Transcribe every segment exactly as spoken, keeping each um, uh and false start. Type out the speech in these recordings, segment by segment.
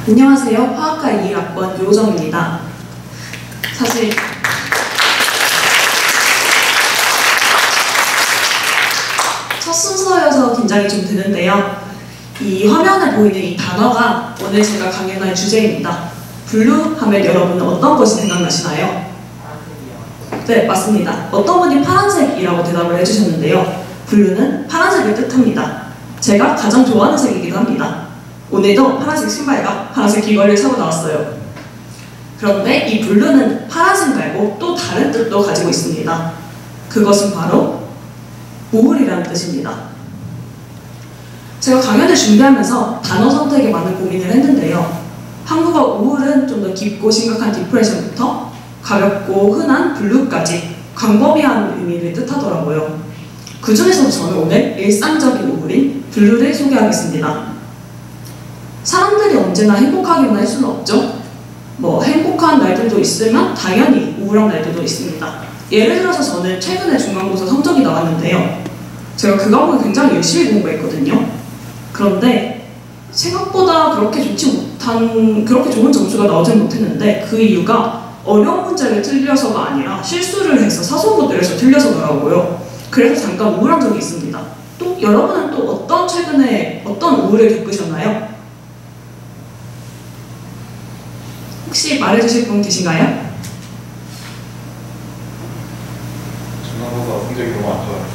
안녕하세요. 화학과 이 학번 요정입니다. 사실 첫 순서여서 긴장이 좀 되는데요. 이 화면에 보이는 이 단어가 오늘 제가 강연할 주제입니다. 블루 하면 여러분은 어떤 것이 생각나시나요? 네, 맞습니다. 어떤 분이 파란색이라고 대답을 해주셨는데요. 블루는 파란색을 뜻합니다. 제가 가장 좋아하는 색이기도 합니다. 오늘도 파란색 신발과 파란색 귀걸이를 사고 나왔어요. 그런데 이 블루는 파란색 말고 또 다른 뜻도 가지고 있습니다. 그것은 바로 우울이라는 뜻입니다. 제가 강연을 준비하면서 단어 선택에 많은 고민을 했는데요. 한국어 우울은 좀 더 깊고 심각한 디프레션부터 가볍고 흔한 블루까지 광범위한 의미를 뜻하더라고요. 그 중에서도 저는 오늘 일상적인 우울인 블루를 소개하겠습니다. 사람들이 언제나 행복하기만 할 수는 없죠. 뭐 행복한 날들도 있으면 당연히 우울한 날들도 있습니다. 예를 들어서 저는 최근에 중간고사 성적이 나왔는데요. 제가 그 과목을 굉장히 열심히 공부했거든요. 그런데 생각보다 그렇게 좋지 못한, 그렇게 좋은 점수가 나오진 못했는데 그 이유가 어려운 문제를 틀려서가 아니라 실수를 해서 사소한 것들에서 틀려서더라고요. 그래서 잠깐 우울한 적이 있습니다. 또 여러분은 또 어떤 최근에 어떤 우울을 겪으셨나요? 혹시 말해주실 분 계신가요? 중간고사 성적이 너무 안 좋아요.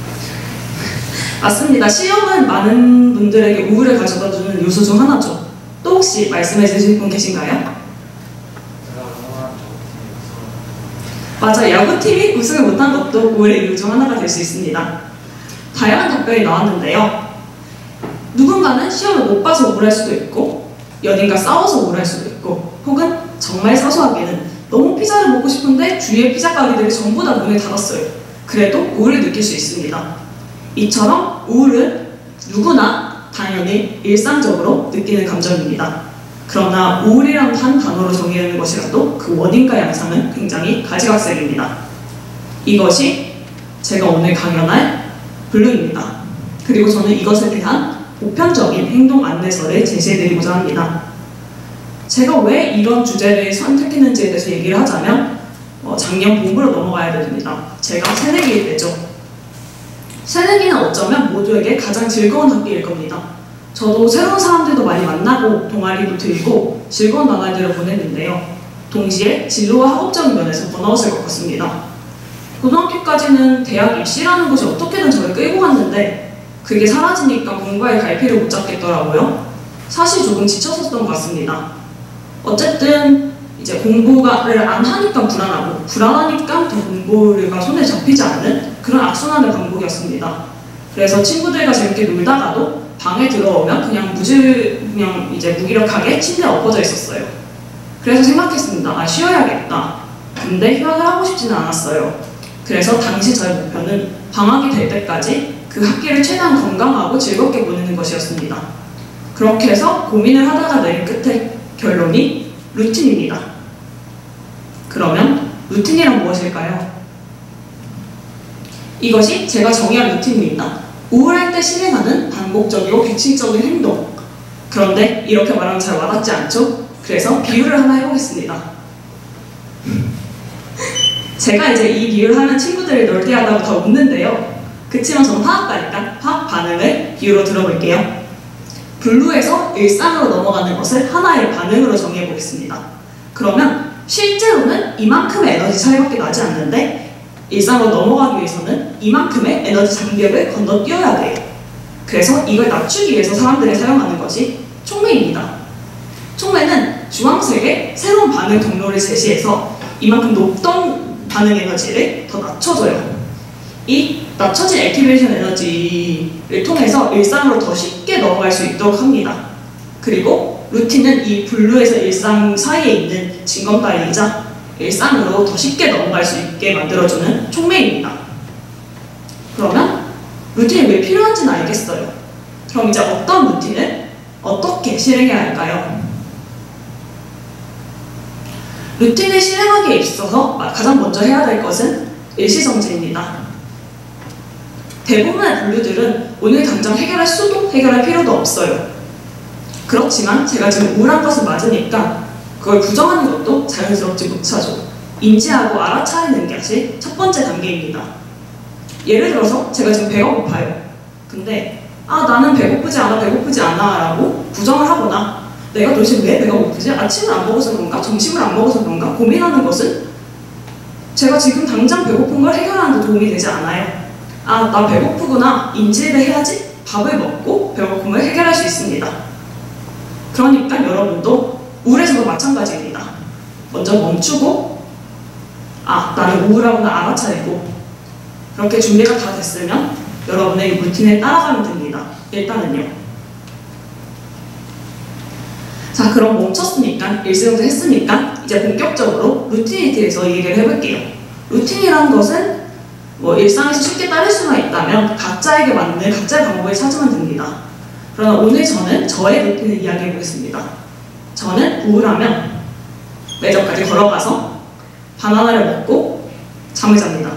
맞습니다. 시험은 많은 분들에게 우울을 가져다주는 요소 중 하나죠. 또 혹시 말씀해주실 분 계신가요? 제가 응원한 저팀이 맞아, 야구팀이 우승을 못한 것도 우울의 이유 중 하나가 될 수 있습니다. 다양한 답변이 나왔는데요. 누군가는 시험을 못 봐서 우울할 수도 있고 연인과 싸워서 우울할 수도 있고 혹은 정말 사소하게는 너무 피자를 먹고 싶은데 주위의 피자 가게들이 전부 다 문을 닫았어요. 그래도 우울을 느낄 수 있습니다. 이처럼 우울은 누구나 당연히 일상적으로 느끼는 감정입니다. 그러나 우울이란 한 단어로 정의하는 것이라도 그 원인과 양상은 굉장히 가지각색입니다. 이것이 제가 오늘 강연할 블루입니다. 그리고 저는 이것에 대한 보편적인 행동 안내서를 제시해드리고자 합니다. 제가 왜 이런 주제를 선택했는지에 대해서 얘기를 하자면 어, 작년 봄으로 넘어가야 됩니다. 제가 새내기일 때죠. 새내기는 어쩌면 모두에게 가장 즐거운 학기일 겁니다. 저도 새로운 사람들도 많이 만나고 동아리도 들고 즐거운 나날들을 보냈는데요. 동시에 진로와 학업적인 면에서 번아웃을 겪었습니다. 고등학교까지는 대학 입시라는 것이 어떻게든 저를 끌고 갔는데 그게 사라지니까 공부할 갈피를 못 잡겠더라고요. 사실 조금 지쳤었던 것 같습니다. 어쨌든 이제 공부를 안 하니까 불안하고 불안하니까 더 공부가 손에 잡히지 않는 그런 악순환의 반복이었습니다. 그래서 친구들과 재밌게 놀다가도 방에 들어오면 그냥 무질 그냥 이제 무기력하게 침대에 엎어져 있었어요. 그래서 생각했습니다. 아, 쉬어야겠다. 근데 휴학을 하고 싶지는 않았어요. 그래서 당시 저의 목표는 방학이 될 때까지 그 학기를 최대한 건강하고 즐겁게 보내는 것이었습니다. 그렇게 해서 고민을 하다가 내린 끝에 결론이 루틴입니다. 그러면 루틴이란 무엇일까요? 이것이 제가 정의한 루틴입니다. 우울할 때 실행하는 반복적이고 규칙적인 행동. 그런데 이렇게 말하면 잘 와닿지 않죠? 그래서 비유를 하나 해보겠습니다. 제가 이제 이 비유를 하면 친구들이 널뛰하다고 더 웃는데요. 그치만 저는 화학과니까 화학 반응을 비유로 들어볼게요. 블루에서 일상으로 넘어가는 것을 하나의 반응으로 정의해보겠습니다. 그러면 실제로는 이만큼의 에너지 차이밖에 나지 않는데 일상으로 넘어가기 위해서는 이만큼의 에너지 장벽을 건너뛰어야 돼요. 그래서 이걸 낮추기 위해서 사람들이 사용하는 것이 촉매입니다. 촉매는 주황색의 새로운 반응 경로를 제시해서 이만큼 높던 반응 에너지를 더 낮춰줘요. 이 낮춰진 액티베이션 에너지를 통해서 일상으로 더 쉽게 넘어갈 수 있도록 합니다. 그리고 루틴은 이 블루에서 일상 사이에 있는 징검다리이자 일상으로 더 쉽게 넘어갈 수 있게 만들어주는 촉매입니다. 그러면 루틴이 왜 필요한지는 알겠어요. 그럼 이제 어떤 루틴을 어떻게 실행해야 할까요? 루틴을 실행하기에 있어서 가장 먼저 해야 될 것은 일시정지입니다. 대부분의 블루들은 오늘 당장 해결할 수도 해결할 필요도 없어요. 그렇지만 제가 지금 우울한 것은 맞으니까 그걸 부정하는 것도 자연스럽지 못하죠. 인지하고 알아차리는 것이 첫 번째 단계입니다. 예를 들어서 제가 지금 배가 고파요. 근데 아 나는 배고프지 않아 배고프지 않아 라고 부정을 하거나 내가 도대체 왜 배가 고프지? 아침을 안 먹어서 그런가? 점심을 안 먹어서 그런가? 고민하는 것은 제가 지금 당장 배고픈 걸 해결하는 데 도움이 되지 않아요. 아 나 배고프구나 인지를 해야지 밥을 먹고 배고픔을 해결할 수 있습니다. 그러니까 여러분도 우울해서도 마찬가지입니다. 먼저 멈추고 아 나는 우울하구나 알아차리고 그렇게 준비가 다 됐으면 여러분의 루틴에 따라가면 됩니다. 일단은요. 자 그럼 멈췄으니까 일정도 했으니까 이제 본격적으로 루틴에 대해서 얘기를 해볼게요. 루틴이라는 것은 뭐 일상에서 쉽게 따를 수만 있다면 각자에게 맞는 각자의 방법을 찾으면 됩니다. 그러나 오늘 저는 저의 루틴을 이야기해 보겠습니다. 저는 우울하면 매점까지 걸어가서 바나나를 먹고 잠을 잡니다.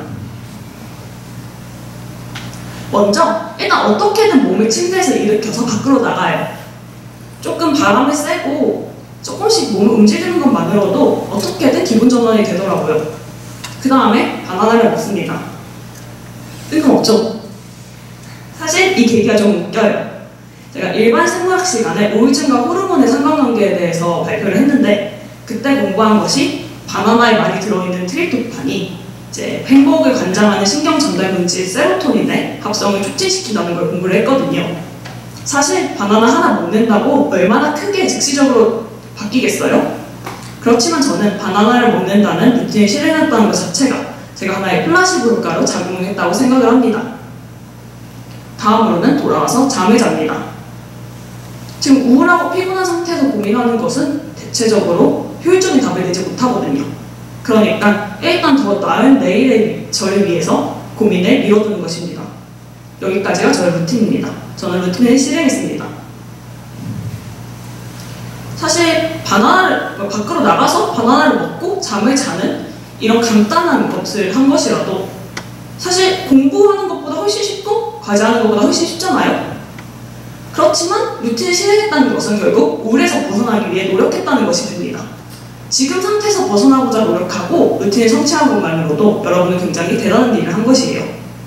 먼저 일단 어떻게든 몸을 침대에서 일으켜서 밖으로 나가요. 조금 바람을 쐬고 조금씩 몸을 움직이는 것만으로도 어떻게든 기분 전환이 되더라고요. 그 다음에 바나나를 먹습니다. 뜬금없죠? 사실 이 계기가 좀 웃겨요. 제가 일반 생물학 시간에 우울증과 호르몬의 상관관계에 대해서 발표를 했는데 그때 공부한 것이 바나나에 많이 들어있는 트립토판이 이제 행복을 관장하는 신경 전달 물질 세로토닌의 합성을 촉진시킨다는 걸 공부를 했거든요. 사실 바나나 하나 먹는다고 얼마나 크게 즉시적으로 바뀌겠어요? 그렇지만 저는 바나나를 먹는다는 루틴을 실행했다는 것 자체가 제가 하나의 플라시보 효과로 작용을 했다고 생각을 합니다. 다음으로는 돌아와서 잠을 잡니다. 지금 우울하고 피곤한 상태에서 고민하는 것은 대체적으로 효율적인 답을 내지 못하거든요. 그러니까 일단 더 나은 내일의 저를 위해서 고민을 미뤄두는 것입니다. 여기까지가 저의 루틴입니다. 저는 루틴을 실행했습니다. 사실 바나나를 밖으로 나가서 바나나를 먹고 잠을 자는 이런 간단한 것을 한 것이라도 사실 공부하는 것보다 훨씬 쉽고 과제하는 것보다 훨씬 쉽잖아요. 그렇지만 루틴을 실행했다는 것은 결국 우울에서 벗어나기 위해 노력했다는 것이 됩니다. 지금 상태에서 벗어나고자 노력하고 루틴을 성취한 것만으로도 여러분은 굉장히 대단한 일을 한 것이에요.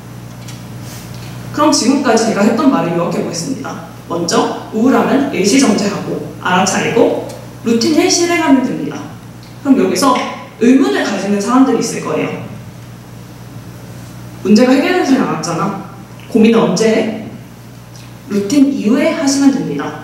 그럼 지금까지 제가 했던 말을 요약해 보겠습니다. 먼저 우울하면 일시정지하고 알아차리고 루틴을 실행하면 됩니다. 그럼 여기서 의문을 가지는 사람들이 있을 거예요. 문제가 해결되지 않았잖아. 고민은 언제 해? 루틴 이후에 하시면 됩니다.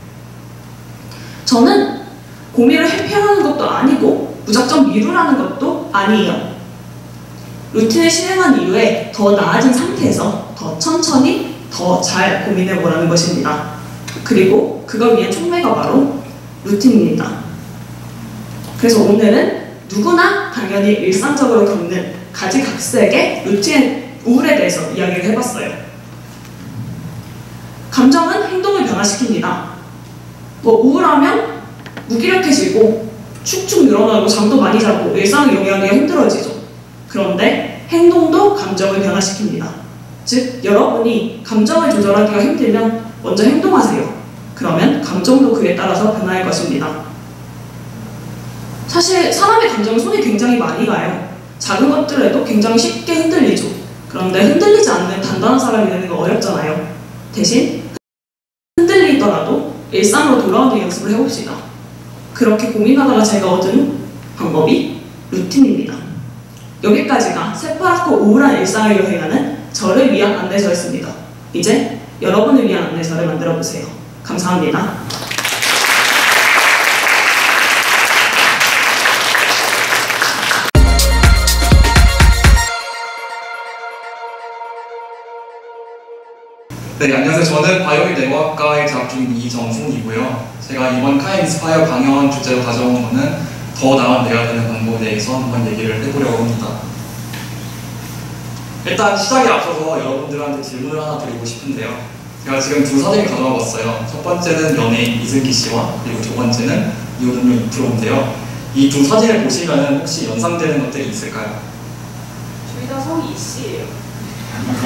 저는 고민을 회피하는 것도 아니고 무작정 미루라는 것도 아니에요. 루틴을 실행한 이후에 더 나아진 상태에서 더 천천히 더 잘 고민해보라는 것입니다. 그리고 그걸 위한 촉매가 바로 루틴입니다. 그래서 오늘은 누구나 당연히 일상적으로 겪는 가지각색의 루틴 우울에 대해서 이야기를 해봤어요. 감정은 행동을 변화시킵니다. 뭐 우울하면 무기력해지고 축축 늘어나고 잠도 많이 자고 일상을 영위하기가 힘들어지죠. 그런데 행동도 감정을 변화시킵니다. 즉 여러분이 감정을 조절하기가 힘들면 먼저 행동하세요. 그러면 감정도 그에 따라서 변화할 것입니다. 사실 사람의 감정은 손이 굉장히 많이 가요. 작은 것들에도 굉장히 쉽게 흔들리죠. 그런데 흔들리지 않는 단단한 사람이 되는 건 어렵잖아요. 대신 흔들리더라도 일상으로 돌아오는 연습을 해봅시다. 그렇게 고민하다가 제가 얻은 방법이 루틴입니다. 여기까지가 새파랗고 우울한 일상을 여행하는 저를 위한 안내서였습니다. 이제 여러분을 위한 안내서를 만들어보세요. 감사합니다. 네, 안녕하세요. 저는 바이오믹 내과학과에 재학 중인 이정승이고요. 제가 이번 카이 인스파이어 강연 주제로 가져온 거는 더 나은 내가 되는 방법에 대해서 한번 얘기를 해보려고 합니다. 일단 시작에 앞서서 여러분들한테 질문을 하나 드리고 싶은데요. 제가 지금 두 사진을 가져와 봤어요. 첫 번째는 연예인 이승기 씨와 그리고 두 번째는 이호동료 이프로인데요. 이 두 사진을 보시면 혹시 연상되는 것들이 있을까요? 둘 다 성이 이 씨예요.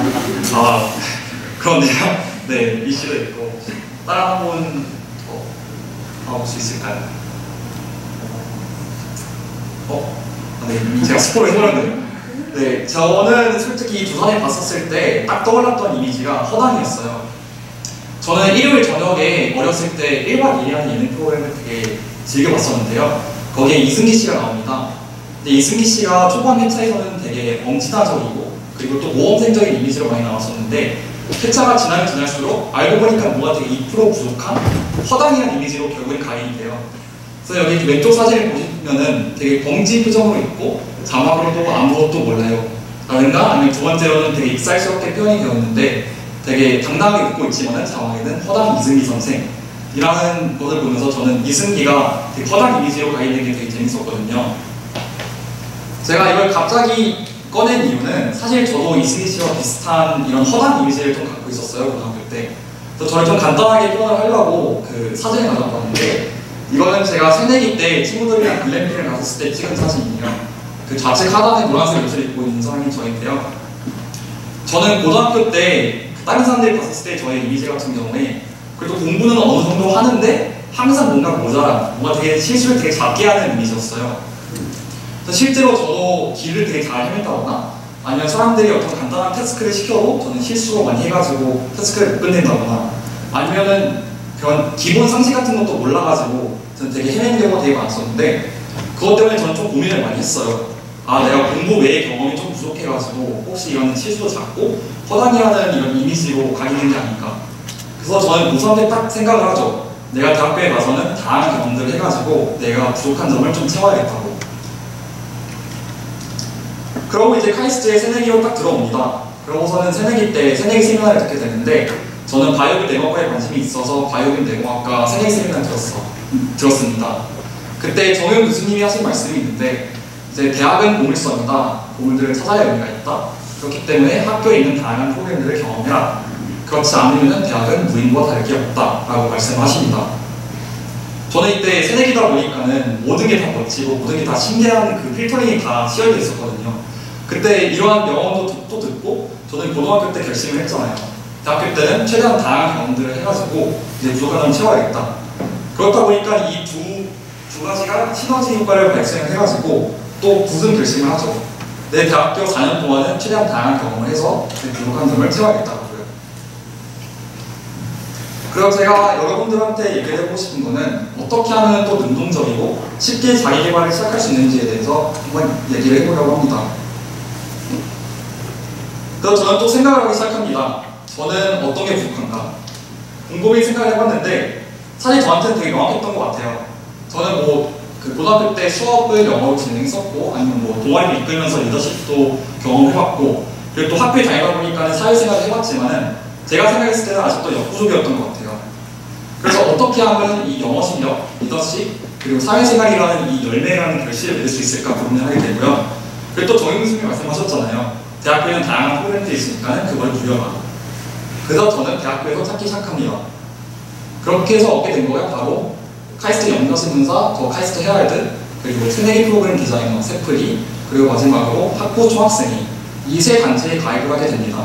아, 그런데요? 네, 이 씨도 있고 다른 한 분 어, 봐볼 수 있을까요? 어? 아, 네, 이미 제가 스포를 해버렸네요. 네, 저는 솔직히 이 두 사진 봤었을 때 딱 떠올랐던 이미지가 허당이었어요. 저는 일요일 저녁에 어렸을 때 일 박 이 일이라는 예능 프로그램을 되게 즐겨봤었는데요. 거기에 이승기 씨가 나옵니다. 근데 이승기 씨가 초반 회차에서는 되게 엄친아적이고 그리고 또 모험생적인 이미지로 많이 나왔었는데 회차가 지나면 지날수록 알고 보니까 뭔가 되게 이 퍼센트 부족한 허당이라는 이미지로 결국엔 가인이 돼요. 그래서 여기 왼쪽 사진을 보시면은 되게 벙지 표정으로 있고 자막으로도 아무것도 몰라요 라든가 아니면 두 번째로는 되게 익살스럽게 표현이 되었는데 되게 당당하게 웃고 있지만은 자막에는 허당 이승기 선생이라는 것을 보면서 저는 이승기가 되게 허당 이미지로 가인된 게 되게 재밌었거든요. 제가 이걸 갑자기 꺼낸 이유는 사실 저도 이승기 씨와 비슷한 이런 허당 이미지를 좀 갖고 있었어요, 고등학교 때. 그래서 저를 좀 간단하게 표현을 하려고 그 사진을 가져왔는데 이거는 제가 새내기 때 친구들이랑 글램핑을 갔었을 때 찍은 사진이에요. 그 좌측 하단에 노란색 옷을 입고 있는 사람이 저인데요. 저는 고등학교 때 다른 사람들이 봤을 때 저의 이미지 같은 경우에 그래도 공부는 어느 정도 하는데 항상 뭔가 모자란, 뭔가 되게 실수를 되게 작게 하는 이미지였어요. 그래서 실제로 저도 길을 되게 잘 헤맸다거나 아니면 사람들이 어떤 간단한 태스크를 시켜도 저는 실수로 많이 해가지고 태스크를 못 끝낸다거나 아니면은 그런 기본 상식 같은 것도 몰라가지고 저는 되게 헤매는 경우가 되게 많았었는데 그것 때문에 저는 좀 고민을 많이 했어요. 아, 내가 공부 외의 경험이 좀 부족해가지고 혹시 이런 실수도 작고 허당이라는 이런 이미지로 가게 된 게 아닌가. 그래서 저는 고삼 때 딱 생각을 하죠. 내가 대학교에 가서는 다양한 경험들을 해가지고 내가 부족한 점을 좀 채워야겠다고. 그러고 이제 카이스트에 새내기로 딱 들어옵니다. 그러고서는 새내기 때 새내기 세미나를 듣게 되는데 저는 바이오빈 내공학과에 관심이 있어서 바이오빈 내공학과 새내기 세미나를 들었어, 들었습니다. 그때 정용 교수님이 하신 말씀이 있는데 이제 대학은 보물섬이다. 보물들을 찾아야 의미가 있다. 그렇기 때문에 학교에 있는 다양한 프로그램들을 경험해라. 그렇지 않으면 대학은 무인과 다를 게 없다 라고 말씀하십니다. 저는 이때 새내기다 보니까는 모든 게 다 멋지고 모든 게 다 신기한 그 필터링이 다 씌어져 있었거든요. 그때 이러한 명언도 또 듣고 저는 고등학교 때 결심을 했잖아요. 대학교 때는 최대한 다양한 경험들을 해가지고 이제 부족한 점을 채워야겠다. 그렇다 보니까 이 두 두 가지가 시너지 효과를 발생을 해가지고 또 무슨 결심을 하죠. 내 대학교 사 년 동안은 최대한 다양한 경험을 해서 내 부족한 점을 채워야겠다고요. 그리고 제가 여러분들한테 얘기를 해보고 싶은 거는 어떻게 하면 또 능동적이고 쉽게 자기 개발을 시작할 수 있는지에 대해서 한번 얘기를 해보려고 합니다. 그래서 저는 또 생각을 하기 시작합니다. 저는 어떤 게 부족한가? 곰곰이 생각을 해봤는데 사실 저한테는 되게 명확했던 것 같아요. 저는 뭐 그 고등학교 때 수업을 영어로 진행했었고 아니면 뭐 동아리를 이끌면서 리더십도 경험해봤고 그리고 또 학교에 다니다 보니까 사회생활을 해봤지만은 제가 생각했을 때는 아직도 역부족이었던 것 같아요. 그래서 어떻게 하면 이 영어 실력, 리더십 그리고 사회생활이라는 이 열매라는 결실을 맺을 수 있을까 고민을 하게 되고요. 그리고 또 정영 교수님이 말씀하셨잖아요. 대학교에는 다양한 프로그램들이 있으니까 그걸 누려라. 그래서 저는 대학교에서 찾기 시작합니다. 그렇게 해서 얻게 된 거가 바로 카이스트 연구신문사, 더 카이스트 헤럴드, 그리고 새내기 프로그램 디자이너 세플이, 그리고 마지막으로 학부 총학생이 이 세 단체에 가입을 하게 됩니다.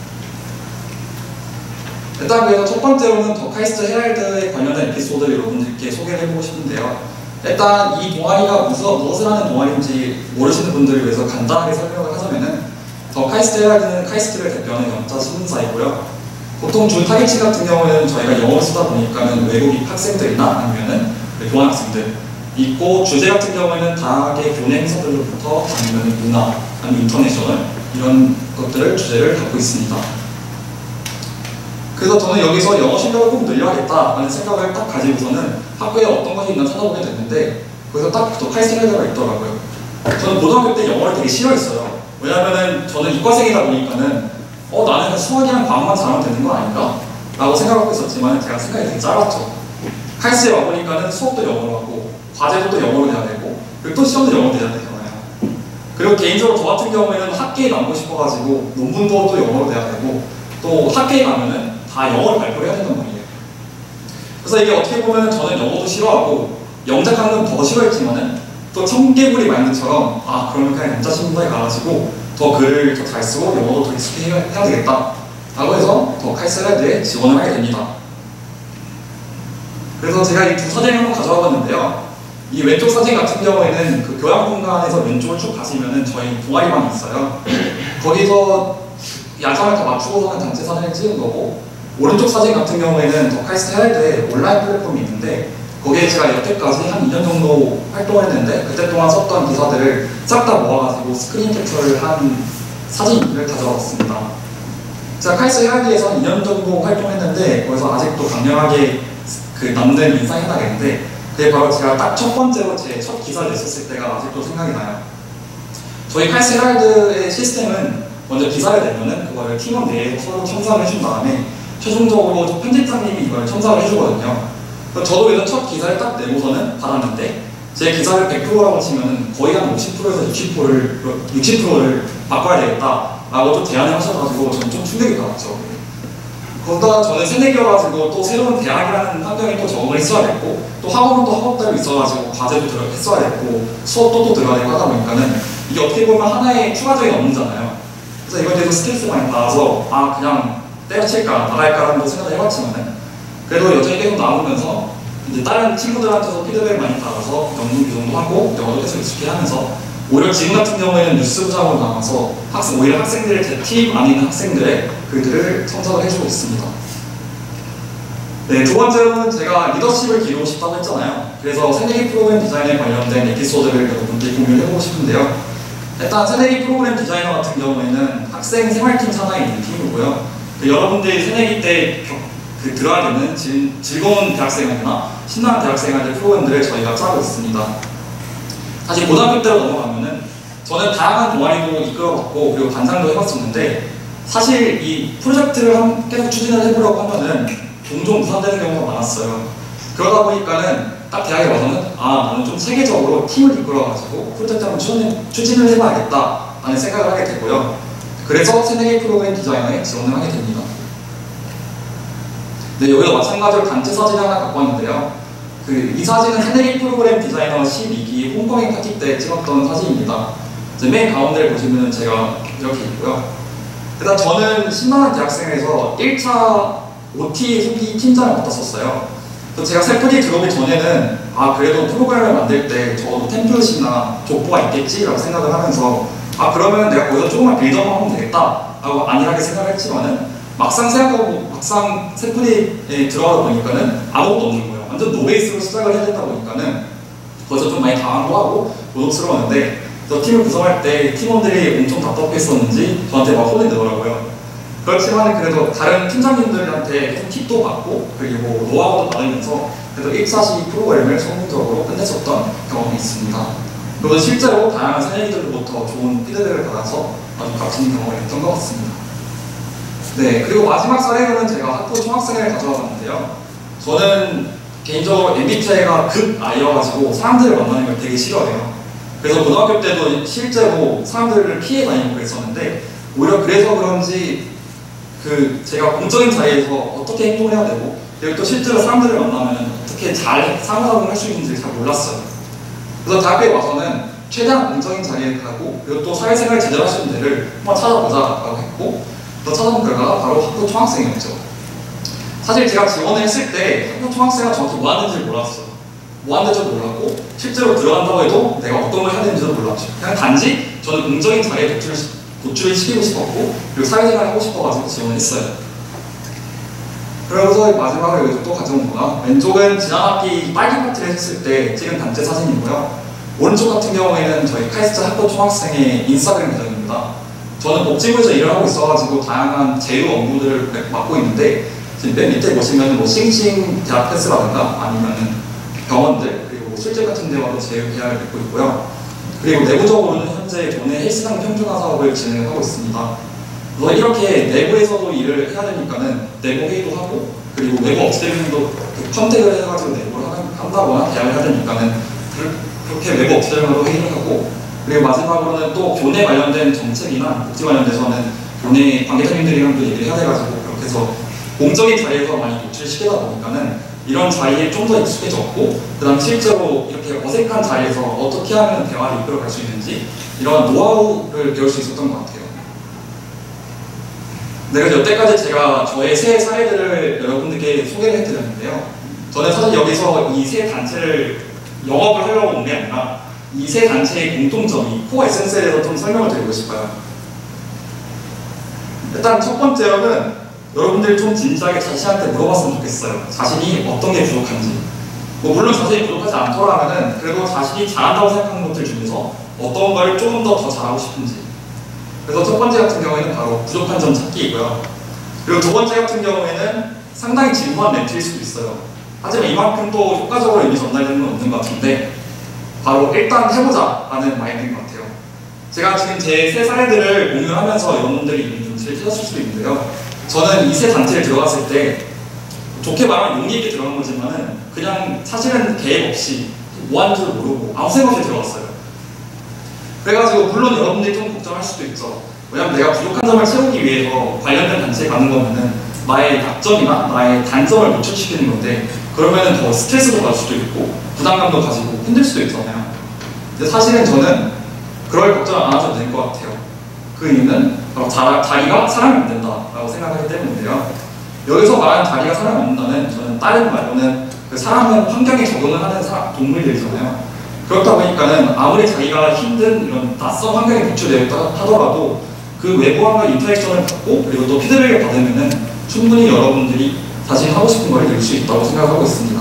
일단 그래서 첫 번째로는 더 카이스트 헤럴드에 관련된 에피소드를 여러분들께 소개를 해보고 싶은데요. 일단 이 동아리가 무슨, 무엇을 하는 동아리인지 모르시는 분들을 위해서 간단하게 설명을 하자면은 더 카이스트 헤럴드는 카이스트를 대표하는 영자 신문사이고요. 보통 주 타겟층 같은 경우는 저희가 영어를 쓰다 보니까는 외국인 학생들이나 아니면은 교환학생들 있고 주제 같은 경우에는 다양하게 교내 행사들로부터 아니면 문화, 아니면 인터내셔널 이런 것들을 주제를 갖고 있습니다. 그래서 저는 여기서 영어 실력을 꼭 늘려야겠다라는 생각을 딱 가지고서는 학교에 어떤 것이 있나 찾아보게 됐는데 거기서 딱 더 카이스트 헤럴드가 있더라고요. 저는 고등학교 때 영어를 되게 싫어했어요. 왜냐하면은 저는 이과생이다 보니까는 어 나는 수학이랑 과학만 잘하면 되는 거 아닌가? 라고 생각하고 있었지만 제가 생각이 되게 짧았죠. 카이스트에 와보니까는 수업도 영어로 하고 과제도 또 영어로 해야 되고 그리고 또 시험도 영어로 해야 되잖아요. 그리고 개인적으로 저 같은 경우에는 학계에 남고 싶어가지고 논문도 또 영어로 해야 되고 또 학계에 가면은 다 영어를 발표를 해야 된단 말이에요. 그래서 이게 어떻게 보면 저는 영어도 싫어하고 영작하는 건 더 싫어했지만은 또 청개구리 마인드처럼 아 그러면 그냥 영자신문사에 가가지고 더 글을 더 잘 쓰고 영어도 더 익숙해 해야 되겠다 라고 해서 더 카이스트 헤럴드에 지원을 하게 됩니다. 그래서 제가 이 두 사진을 한번 가져와 봤는데요. 이 왼쪽 사진 같은 경우에는 그 교양 공간에서 왼쪽을 쭉 가시면은 저희 동아리방이 있어요. 거기서 야장을 다 맞추고서는 단체 사진을 찍은 거고, 오른쪽 사진 같은 경우에는 더 카이스트 헤럴드에 온라인 플랫폼이 있는데 거기에 제가 여태까지 한 이 년 정도 활동했는데 그때 동안 썼던 기사들을 싹 다 모아가지고 스크린 캡처를 한 사진을 가져왔습니다. 제가 카이스트 헤럴드에서 한 이 년 정도 활동했는데 거기서 아직도 강렬하게 그 남는 인상이 하나 있는데, 그게 바로 제가 딱 첫 번째로 제 첫 기사를 냈었을 때가 아직도 생각이 나요. 저희 카이스트 헤럴드의 시스템은 먼저 기사를 내면은 그거를 팀원 내에서 서로 첨삭을 해준 다음에 최종적으로 저 편집장님이 이걸 첨삭을 해주거든요. 저도 그래서 첫 기사를 딱 내고서는 받았는데 제 기사를 백 퍼센트라고 치면은 거의 한 오십 퍼센트에서 육십 퍼센트를, 육십 퍼센트를 바꿔야 되겠다라고 또 제안을 하셔가지고 저는 좀 충격이 받았죠. 거기다가 저는 새내기여가지고 또 새로운 대학이라는 환경에 또 적응을 했어야 됐고, 또 학원은 또 학업대로 있어가지고 과제도 들어 했어야 됐고 수업도 또 들어야 되고 하다 보니까는 이게 어떻게 보면 하나의 추가적인 업무잖아요. 그래서 이거에 대해서 스트레스 많이 받아서 아 그냥 때려칠까 나갈까라는 생각을 해봤지만은 그래도 여전히 계속 나오면서 이제 다른 친구들한테서 피드백을 많이 받아서 연구 교정도 하고 영어도 계속 익숙해 하면서 오히려 지금 같은 경우에는 뉴스 부장으로 나와서 학생, 오히려 학생들, 제 팀 안에 있는 학생들의 글들을 첨삭을 해주고 있습니다. 네, 두 번째로는 제가 리더십을 기르고 싶다고 했잖아요. 그래서 새내기 프로그램 디자인에 관련된 에피소드를 여러분들이 공유를 해보고 싶은데요. 일단 새내기 프로그램 디자이너 같은 경우에는 학생 생활팀 산하에 있는 팀이고요. 그 여러분들이 새내기 때 그 들어야 되는 즐, 즐거운 대학생활이나 신나는 대학생활들 프로그램들을 저희가 짜고 있습니다. 사실 고등학교 때로 넘어가면은 저는 다양한 동아리도 이끌어봤고 그리고 반장도 해봤었는데 사실 이 프로젝트를 한, 계속 추진을 해보려고 하면은 종종 무산되는 경우가 많았어요. 그러다 보니까는 딱 대학에 와서는 아 나는 좀 세계적으로 팀을 이끌어가지고 프로젝트 한번 추진, 추진을 해봐야겠다 라는 생각을 하게 되고요. 그래서 새내기 프로그램 디자이너에 지원을 하게 됩니다. 네, 여기도 마찬가지로 단체 사진 하나 갖고 왔는데요. 그 이 사진은 새내기 프로그램 디자이너 십이 기 홈커밍 파티 때 찍었던 사진입니다. 이제 맨 가운데를 보시면 제가 이렇게 있고요. 일단 저는 신나는 대학생에서 일 차 오티 소비 팀장을 맡았었어요. 그래서 제가 셀프디 들어오기 전에는 아 그래도 프로그램을 만들 때 적어도 템플릿이나 족보가 있겠지라고 생각을 하면서 아 그러면 내가 거기서 조금만 빌드업만 하면 되겠다 라고 안일하게 생각을 했지만은 막상 생각하고 막상 셀프디에 들어가다 보니까는 아무것도 없는 거예요. 완전 노베이스로 시작을 해야 되다 보니까는 거기서 좀 많이 당황도 하고 모독스러웠는데 그래서 팀을 구성할 때 팀원들이 엄청 답답했었는지 저한테 막 혼을 내더라고요. 그렇지만 그래도 다른 팀장님들한테 좀 팁도 받고 그리고 노하우도 받으면서 그래도 일 차 시 프로그램을 성공적으로 끝냈었던 경험이 있습니다. 그리고 실제로 다양한 새내기들로부터 좋은 피드백을 받아서 아주 값진 경험을 했던 것 같습니다. 네, 그리고 마지막 사례로는 제가 학부 총학생회를 가져와 봤는데요. 저는 개인적으로 엠비티아이가 극 아이여가지고 사람들을 만나는 걸 되게 싫어해요. 그래서 고등학교 때도 실제로 사람들을 피해 다니고 그랬었는데 오히려 그래서 그런지 그 제가 공적인 자리에서 어떻게 행동을 해야 되고 그리고 또 실제로 사람들을 만나면 어떻게 잘 상호작용을 할 수 있는지 잘 몰랐어요. 그래서 대학교에 와서는 최대한 공적인 자리에 가고 그리고 또 사회생활 제대로 할 수 있는 데를 한번 찾아보자라고 했고 또 찾아본 결과가 바로 학부 총학생이었죠. 사실 제가 지원을 했을 때 학부 총학생이 정확히 뭐 하는지 몰랐어요. 뭐 하는지도 몰랐고 실제로 들어간다고 해도 내가 어떤 걸 해야 되는지도 몰랐죠. 그냥 단지 저는 공적인 자리에 도출을, 도출을 시키고 싶었고 그리고 사회생활을 하고 싶어가지고 지원을 했어요. 그래서 마지막으로 여기서 또 가져온 거가 왼쪽은 지난 학기 빨기 파티를 했을 때 찍은 단체 사진이고요. 오른쪽 같은 경우에는 저희 카이스트 학부 총학생의 인스타그램 계정입니다. 저는 복지부에서 일을 하고 있어가지고 다양한 제휴 업무들을 맡고 있는데 지금 맨 밑에 보시면 뭐 싱싱 대학 패스라든가 아니면은 병원들 그리고 술집 같은 데와도 제휴 계약을 맺고 있고요. 그리고 내부적으로는 현재 교내 헬스장 평준화 사업을 진행하고 있습니다. 그래서 이렇게 내부에서도 일을 해야 되니까는 내부 회의도 하고 그리고 내부 업체들도 그 컨택을 해가지고 내부를 한다거나 계약을 해야 되니까는 그렇게 외부 업체들과도 회의를 하고 그리고 마지막으로는 또 교내 관련된 정책이나 복지 관련돼서는 교내 관계자님들이랑도 얘기를 해야 돼가지고 그렇게 해서 공적인 자리에서 많이 노출시키다 보니까는 이런 자리에 좀 더 익숙해졌고 그 다음 실제로 이렇게 어색한 자리에서 어떻게 하면 대화를 이끌어갈 수 있는지 이런 노하우를 배울 수 있었던 것 같아요. 네, 그래서 여태까지 제가 저의 세 사례들을 여러분들께 소개를 해드렸는데요. 저는 사실 여기서 이 세 단체를 영업을 하려고 온 게 아니라 이 세 단체의 공통점이 코어 에센스에 대해서 좀 설명을 드리고 싶어요. 일단 첫 번째로는 여러분들이 좀 진지하게 자신한테 물어봤으면 좋겠어요. 자신이 어떤 게 부족한지. 뭐 물론 자신이 부족하지 않더라면은 그래도 자신이 잘한다고 생각하는 것들 중에서 어떤 걸 조금 더 더 잘하고 싶은지. 그래서 첫 번째 같은 경우에는 바로 부족한 점 찾기이고요. 그리고 두 번째 같은 경우에는 상당히 진부한 멘트일 수도 있어요. 하지만 이만큼 또 효과적으로 이미 전달되는 건 없는 것 같은데 바로 일단 해보자 라는 마인드인 것 같아요. 제가 지금 제 세 사례들을 공유하면서 여러분들이 이미 눈치를 채셨을 수도 있는데요. 저는 이 세 단체를 들어갔을 때 좋게 말하면 용기 있게 들어간 거지만은 그냥 사실은 계획 없이 뭐 하는 줄 모르고 아무 생각 없이 들어갔어요. 그래가지고 물론 여러분들이 좀 걱정할 수도 있죠. 왜냐면 내가 부족한 점을 채우기 위해서 관련된 단체에 가는 거면은 나의 약점이나 나의 단점을 노출시키는 건데 그러면은 더 스트레스도 받을 수도 있고 부담감도 가지고 힘들 수도 있잖아요. 근데 사실은 저는 그럴 걱정 안 하셔도 될 것 같아요. 그 이유는 바로 자, 자기가 사람이 안 된다라고 생각하기 때문인데요. 여기서 말하는 자기가 사람이 안 된다는 저는 다른 말로는 그 사람은 환경에 적응을 하는 사, 동물들이잖아요. 그렇다 보니까는 아무리 자기가 힘든 이런 낯선 환경에 노출되어 있다 하더라도 그 외부와의 인터랙션을 받고 그리고 또 피드백을 받으면은 충분히 여러분들이 자신이 하고 싶은 걸 이룰 수 있다고 생각하고 있습니다.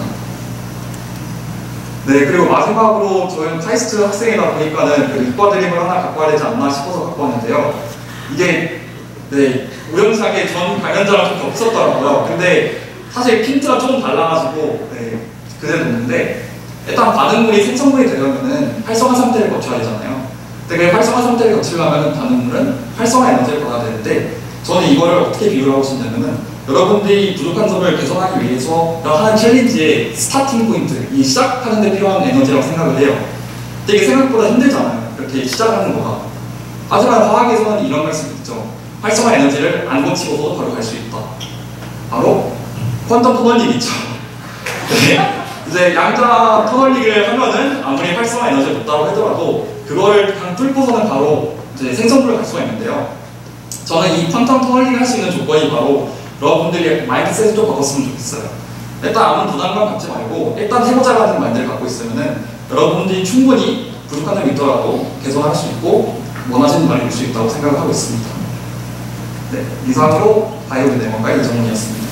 네, 그리고 마지막으로 저는 카이스트 학생이다 보니까는 그 이과 드림을 하나 갖고 와야 되지 않나 싶어서 갖고 왔는데요. 이게 네, 우연찮게 전 관련자랑 좀 겹쳤더라고요. 근데 사실 핀트가 조금 달라가지고 네, 그대로 놓는데 일단 반응물이 생성물이 되려면은 활성화 상태를 거쳐야 되잖아요. 근데 그 활성화 상태를 거치려면 반응물은 활성화 에너지를 받아야 되는데 저는 이거를 어떻게 비유를 하고 싶냐면은 여러분들이 부족한 점을 개선하기 위해서 하는 챌린지의 스타팅 포인트, 이 시작하는 데 필요한 에너지라고 생각을 해요. 근데 이게 생각보다 힘들잖아요. 이렇게 시작하는 거가. 하지만 화학에서는 이런 말씀이 있죠. 활성화 에너지를 안 거치고도 바로 갈 수 있다. 바로 퀀텀 터널링 있죠. 네. 이제 양자 터널링을 하면은 아무리 활성화 에너지가 높다고 하더라도 그거를 그냥 뚫고서는 바로 이제 생성물을 갈 수가 있는데요. 저는 이 퀀텀 터널링을 할 수 있는 조건이 바로 여러분들이 마인드셋을 좀 바꿨으면 좋겠어요. 일단 아무 부담감 갖지 말고 일단 해보자라는 마인드를 갖고 있으면은 여러분들이 충분히 부족한 점이 있더라도 개선할 수 있고 원하시는 말을 이룰 수 있다고 생각을 하고 있습니다. 네, 이상으로 바이오 네모가 이정훈이었습니다.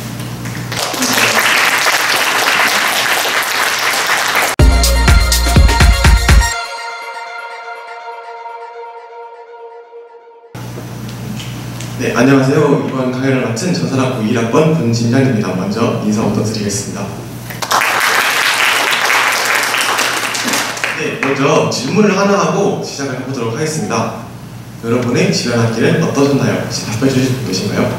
네, 안녕하세요. 이번 강의를 맡은 전산학부 일 학번 권진양입니다. 먼저 인사부터 드리겠습니다. 네, 먼저 질문을 하나 하고 시작을 해보도록 하겠습니다. 여러분의 지난 학기는 어떠셨나요? 혹시 답해 주실 분 계신가요?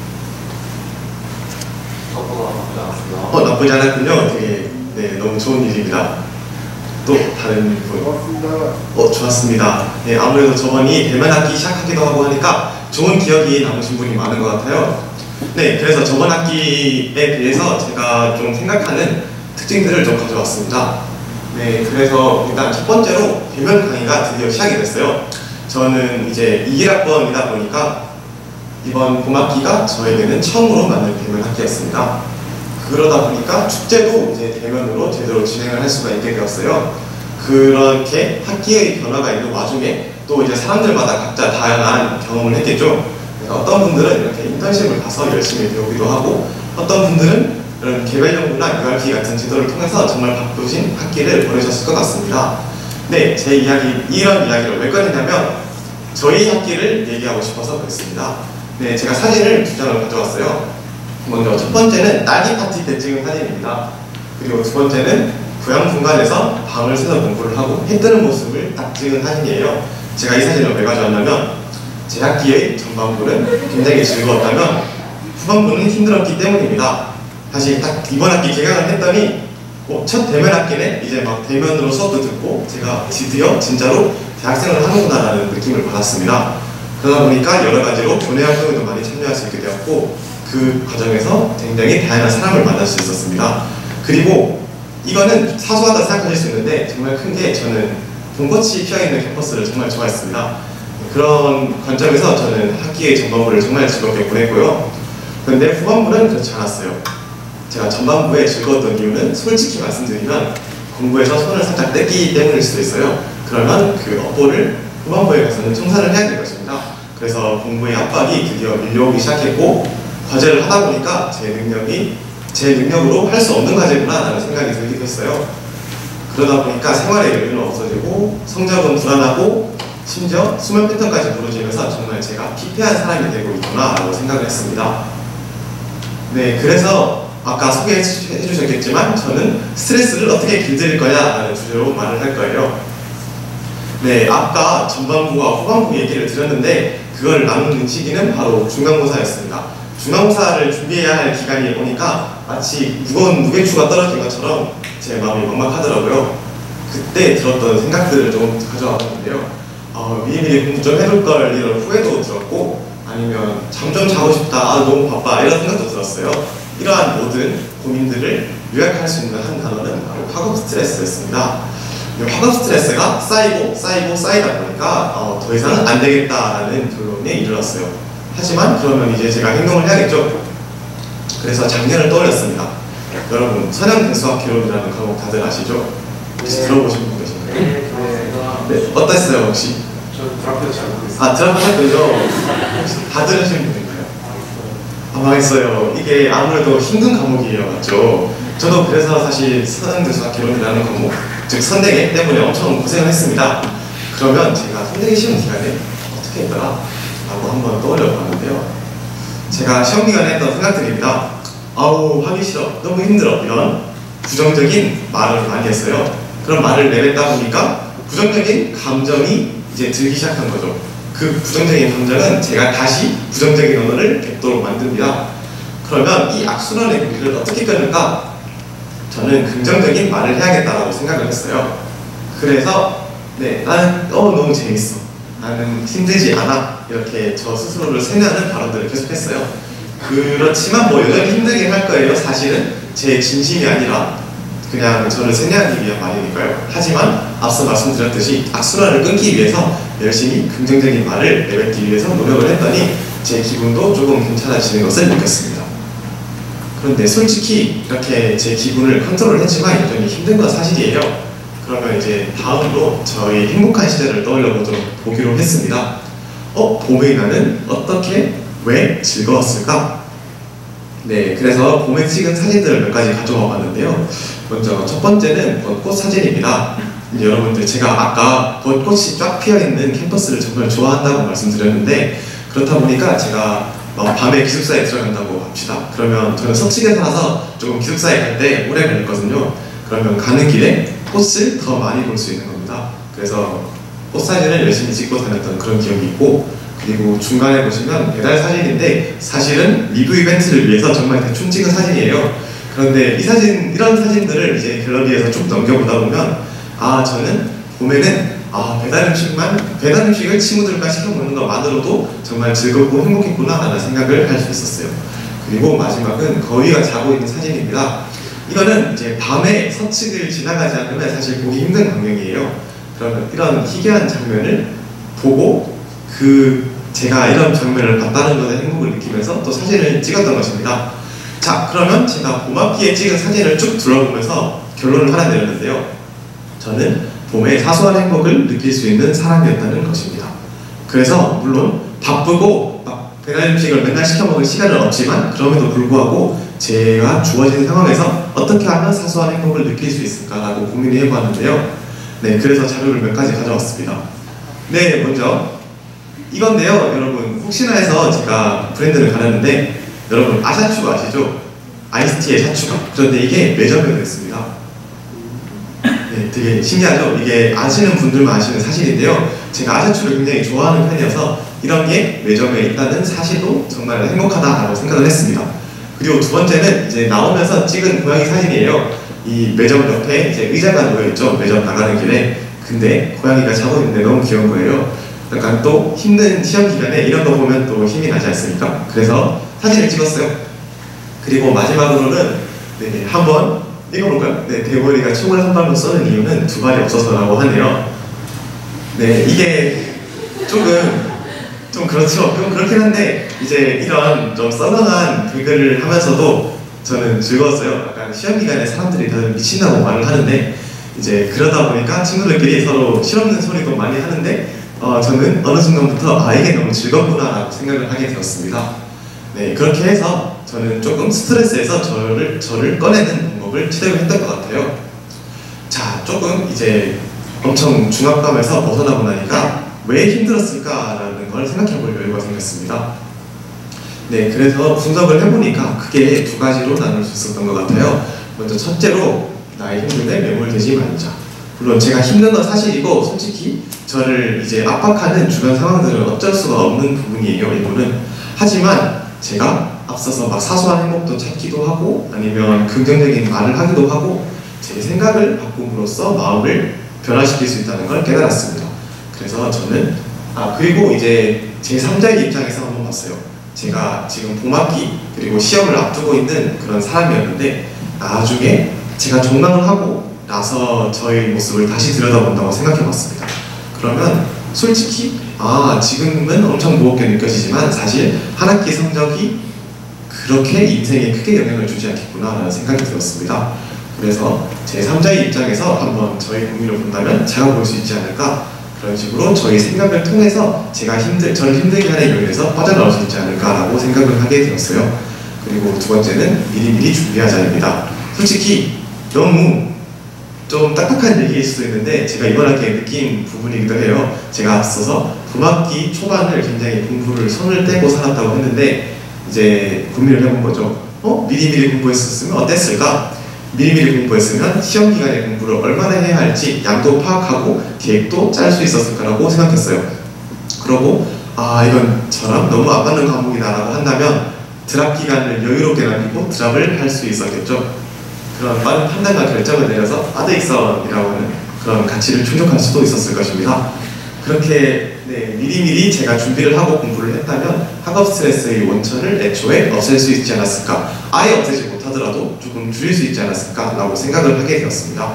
저보다 나쁘지 않았습니다. 어, 나쁘지 않았군요. 되게 네, 너무 좋은 일입니다. 또 다른 분? 고맙습니다. 어, 좋았습니다. 네, 아무래도 저번이 대면 학기 시작하기도 하고 하니까 좋은 기억이 남으신 분이 많은 것 같아요. 네, 그래서 저번 학기에 비해서 제가 좀 생각하는 특징들을 좀 가져왔습니다. 네, 그래서 일단 첫 번째로 대면 강의가 드디어 시작이 됐어요. 저는 이제 이일 학번이다 보니까 이번 봄학기가 저에게는 처음으로 맞는 대면 학기였습니다. 그러다 보니까 축제도 이제 대면으로 제대로 진행을 할 수가 있게 되었어요. 그렇게 학기의 변화가 있는 와중에 또 이제 사람들마다 각자 다양한 경험을 했겠죠. 그래서 어떤 분들은 이렇게 인턴십을 가서 열심히 배우기도 하고 어떤 분들은 이런 개별연구나 유알피 같은 제도를 통해서 정말 바쁘신 학기를 보내셨을 것 같습니다. 네, 제 이야기, 이런 이야기를 왜 꺼내냐면 저희 학기를 얘기하고 싶어서 그랬습니다. 네, 제가 사진을 두 장을 가져왔어요. 먼저 첫 번째는 딸기 파티 때 찍은 사진입니다. 그리고 두 번째는 부양 공간에서 밤을 새서 공부를 하고 해 뜨는 모습을 딱 찍은 사진이에요. 제가 이 사진을 왜 가져왔냐면 제 학기의 전반부는 굉장히 즐거웠다면 후반부는 힘들었기 때문입니다. 다시 딱 이번 학기 개강을 했더니 어, 첫 대면 학기는 이제 막 대면으로 수업도 듣고 제가 드디어 진짜로 대학생을 하는구나 라는 느낌을 받았습니다. 그러다 보니까 여러 가지로 교내 활동에도 많이 참여할 수 있게 되었고 그 과정에서 굉장히 다양한 사람을 만날 수 있었습니다. 그리고 이거는 사소하다 생각하실 수 있는데 정말 큰 게 저는 봄꽃이 피어있는 캠퍼스를 정말 좋아했습니다. 그런 관점에서 저는 학기의 전반부를 정말 즐겁게 보냈고요. 그런데 후반부는 그렇지 않았어요. 제가 전반부에 즐거웠던 이유는 솔직히 말씀드리면 공부에서 손을 살짝 뗐기 때문일 수도 있어요. 그러면 그 업보를 후반부에 가서는 청산을 해야 될 것입니다. 그래서 공부의 압박이 드디어 밀려오기 시작했고 과제를 하다 보니까 제 능력이 제 능력으로 할 수 없는 과제구나 라는 생각이 들기도 했어요. 그러다 보니까 생활의 여유는 없어지고 성적은 불안하고 심지어 수면 패턴까지 무너지면서 정말 제가 피폐한 사람이 되고 있구나 라고 생각을 했습니다. 네, 그래서 아까 소개해 주셨겠지만 저는 스트레스를 어떻게 길들일 거냐 라는 주제로 말을 할 거예요. 네, 아까 전반부와 후반부 얘기를 드렸는데 그걸 나누는 시기는 바로 중간고사였습니다. 중간고사를 준비해야 할 기간이 오니까 마치 무거운 무게추가 떨어진 것처럼 제 마음이 막막하더라고요. 그때 들었던 생각들을 좀 가져와봤는데요. 어, 미리미리 공부 좀 해둘 걸 이런 후회도 들었고 아니면 잠 좀 자고 싶다, 아, 너무 바빠 이런 생각도 들었어요. 이러한 모든 고민들을 요약할 수 있는 한 단어는 바로 학업 스트레스였습니다. 학업 스트레스가 쌓이고 쌓이고 쌓이다 보니까 어, 더 이상은 안 되겠다라는 결론에 이르렀어요. 하지만 그러면 이제 제가 행동을 해야겠죠. 그래서 작년을 떠올렸습니다. 여러분 선형대수학 개론이라는 과목 다들 아시죠? 혹시 네. 들어보신 분 계신가요? 네, 네. 네, 어땠어요 혹시? 저 드라프트 잘 모르겠어요. 아 드라마 했군요. 혹시 다 들으신 분인가요? 아 망했어요. 이게 아무래도 힘든 과목이에요, 맞죠? 저도 그래서 사실 선형대수학 개론이라는 과목, 즉 선대계 때문에 엄청 고생을 했습니다. 그러면 제가 선대계 시험 기간에 어떻게 했더라? 라고 한번 떠올려 봤는데요. 제가 시험 기간에 했던 생각들입니다. 아우 하기 싫어, 너무 힘들어, 이런 부정적인 말을 많이 했어요. 그런 말을 내뱉다 보니까 부정적인 감정이 이제 들기 시작한 거죠. 그 부정적인 감정은 제가 다시 부정적인 언어를 뱉도록 만듭니다. 그러면 이 악순환의 고리를 어떻게 끊을까? 저는 긍정적인 말을 해야겠다라고 생각을 했어요. 그래서 네, 나는 어, 너무 재밌어, 나는 힘들지 않아, 이렇게 저 스스로를 세뇌하는 발언들을 계속했어요. 그렇지만 뭐 여전히 힘들긴 할 거예요. 사실은 제 진심이 아니라 그냥 저를 세뇌하기 위한 말이니까요. 하지만 앞서 말씀드렸듯이 악순환을 끊기 위해서 열심히 긍정적인 말을 내뱉기 위해서 노력을 했더니 제 기분도 조금 괜찮아지는 것을 느꼈습니다. 그런데 솔직히 이렇게 제 기분을 컨트롤 했지만 여전히 힘든 건 사실이에요. 그러면 이제 다음으로 저희 행복한 시절을 떠올려 보도록 보기로 했습니다. 어? 봄의 나는 어떻게, 왜 즐거웠을까? 네, 그래서 봄에 찍은 사진들을 몇 가지 가져와 봤는데요. 먼저 첫 번째는 벚꽃 사진입니다. 여러분들 제가 아까 벚꽃이 쫙 피어있는 캠퍼스를 정말 좋아한다고 말씀드렸는데 그렇다 보니까 제가 밤에 기숙사에 들어간다고 합시다. 그러면 저는 서울에 살아서 조금 기숙사에 갈 때 오래 걸렸거든요. 그러면 가는 길에 꽃을 더 많이 볼 수 있는 겁니다. 그래서 꽃 사진을 열심히 찍고 다녔던 그런 기억이 있고, 그리고 중간에 보시면 배달 사진인데 사실은 리뷰 이벤트를 위해서 정말 대충 찍은 사진이에요. 그런데 이 사진, 이런 사진들을 이제 갤러리에서 쭉 넘겨보다 보면 아, 저는 봄에는 아, 배달 음식만, 배달 음식을 친구들과 시켜 먹는 것만으로도 정말 즐겁고 행복했구나 라는 생각을 할 수 있었어요. 그리고 마지막은 거위가 자고 있는 사진입니다. 이거는 이제 밤에 서측을 지나가지 않으면 사실 보기 힘든 광경이에요. 그러면 이런 희귀한 장면을 보고 그 제가 이런 장면을 봤다는 것에 행복을 느끼면서 또 사진을 찍었던 것입니다. 자, 그러면 제가 봄 앞기에 찍은 사진을 쭉 둘러보면서 결론을 하나 내렸는데요. 저는 봄의 사소한 행복을 느낄 수 있는 사람이었다는 것입니다. 그래서 물론 바쁘고 막 배달 음식을 맨날 시켜 먹을 시간은 없지만 그럼에도 불구하고 제가 주어진 상황에서 어떻게 하면 사소한 행복을 느낄 수 있을까라고 고민을 해보았는데요. 네, 그래서 자료를 몇 가지 가져왔습니다. 네, 먼저 이건데요. 여러분 혹시나 해서 제가 브랜드를 가렸는데 여러분 아샤추가 아시죠? 아이스티의 샤추가. 그런데 이게 매점에 있습니다. 네, 되게 신기하죠? 이게 아시는 분들만 아시는 사실인데요. 제가 아샤추를 굉장히 좋아하는 편이어서 이런 게 매점에 있다는 사실도 정말 행복하다라고 생각을 했습니다. 그리고 두 번째는 이제 나오면서 찍은 고양이 사진이에요. 이 매점 옆에 이제 의자가 놓여있죠. 매점 나가는 길에. 근데 고양이가 자고 있는데 너무 귀여운 거예요. 약간 또 힘든 시험 기간에 이런 거 보면 또 힘이 나지 않습니까? 그래서 사진을 찍었어요. 그리고 마지막으로는 네, 한번 읽어볼까요? 네, 대머리가 총을 한 발로 쏘는 이유는 두 발이 없어서라고 하네요. 네, 이게 조금 좀 그렇죠. 좀 그렇긴 한데 이제 이런 좀 썰렁한 개그를 하면서도 저는 즐거웠어요. 약간 시험 기간에 사람들이 다들 미친다고 말을 하는데 이제 그러다 보니까 친구들끼리 서로 실없는 소리도 많이 하는데 어, 저는 어느 순간부터 아 이게 너무 즐겁구나라고 생각을 하게 되었습니다. 네, 그렇게 해서 저는 조금 스트레스에서 저를 저를 꺼내는 방법을 취득을 했던 것 같아요. 자, 조금 이제 엄청 중압감에서 벗어나고 나니까 왜 힘들었을까라는 걸 생각해 볼 여유가 생겼습니다. 네, 그래서 분석을 해보니까 크게 두 가지로 나눌 수 있었던 것 같아요. 먼저 첫째로 나의 힘듦에 매몰되지 말자. 물론 제가 힘든 건 사실이고 솔직히 저를 이제 압박하는 주변 상황들은 어쩔 수가 없는 부분이에요, 일부는. 하지만 제가 앞서서 막 사소한 행복도 찾기도 하고 아니면 긍정적인 말을 하기도 하고 제 생각을 바꿈으로써 마음을 변화시킬 수 있다는 걸 깨달았습니다. 그래서 저는 아 그리고 이제 제삼자의 입장에서 한번 봤어요. 제가 지금 봄학기 그리고 시험을 앞두고 있는 그런 사람이었는데 나중에 제가 종강을 하고 나서 저의 모습을 다시 들여다본다고 생각해 봤습니다. 그러면 솔직히 아 지금은 엄청 무겁게 느껴지지만 사실 한 학기 성적이 그렇게 인생에 크게 영향을 주지 않겠구나 라는 생각이 들었습니다. 그래서 제삼자의 입장에서 한번 저희 고민을 본다면 제가 볼 수 있지 않을까, 그런 식으로 저희 생각을 통해서 제가 힘들, 저를 힘들게 하는 요인에서 빠져나올 수 있지 않을까라고 생각을 하게 되었어요. 그리고 두 번째는 미리미리 준비하자입니다. 솔직히 너무 좀 딱딱한 얘기일 수도 있는데 제가 이번 학기에 느낀 부분이기도 해요. 제가 앞서서 봄학기 초반을 굉장히 공부를 손을 떼고 살았다고 했는데 이제 고민을 해본 거죠. 어? 미리미리 공부했었으면 어땠을까? 미리미리 공부했으면 시험 기간에 공부를 얼마나 해야 할지 양도 파악하고 계획도 짤 수 있었을까라고 생각했어요. 그러고 아 이건 저랑 너무 안 맞는 과목이다라고 한다면 드랍 기간을 여유롭게 남기고 드랍을 할 수 있었겠죠. 그런 빠른 판단과 결정을 내려서 아드익선이라고 하는 그런 가치를 충족할 수도 있었을 것입니다. 그렇게 네, 미리미리 제가 준비를 하고 공부를 했다면 학업 스트레스의 원천을 애초에 없앨 수 있지 않았을까, 아예 없애지 못하더라도 조금 줄일 수 있지 않았을까 라고 생각을 하게 되었습니다.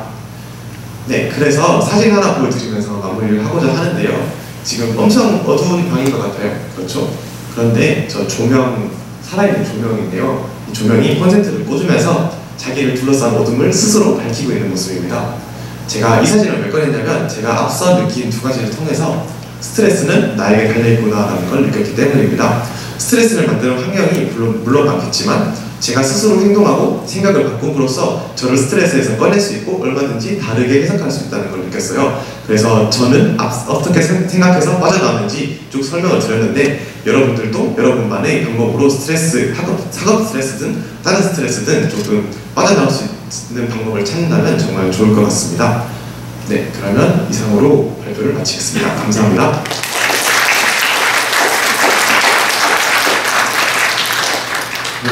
네, 그래서 사진 하나 보여드리면서 마무리를 하고자 하는데요. 지금 엄청 어두운 방인 것 같아요. 그렇죠? 그런데 저 조명, 살아있는 조명인데요. 이 조명이 콘센트를 꽂으면서 자기를 둘러싼 어둠을 스스로 밝히고 있는 모습입니다. 제가 이 사진을 왜 꺼냈냐면 제가 앞서 느낀 두 가지를 통해서 스트레스는 나에게 달려있구나 라는 걸 느꼈기 때문입니다. 스트레스를 만드는 환경이 물론, 물론 많겠지만 제가 스스로 행동하고 생각을 바꿈으로써 저를 스트레스에서 꺼낼 수 있고 얼마든지 다르게 해석할 수 있다는 걸 느꼈어요. 그래서 저는 앞, 어떻게 생각해서 빠져나왔는지 쭉 설명을 드렸는데 여러분들도 여러분만의 방법으로 스트레스, 학업, 학업 스트레스든 다른 스트레스든 조금 빠져나올 수 있는 방법을 찾는다면 정말 좋을 것 같습니다. 네, 그러면 이상으로 발표를 마치겠습니다. 감사합니다.